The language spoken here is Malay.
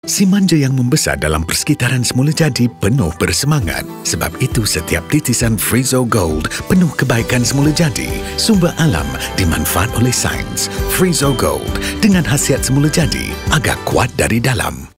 Si manja yang membesar dalam persekitaran semula jadi penuh bersemangat. Sebab itu setiap titisan Frizo Gold penuh kebaikan semula jadi. Sumber alam dimanfaat oleh sains. Frizo Gold dengan khasiat semula jadi agak kuat dari dalam.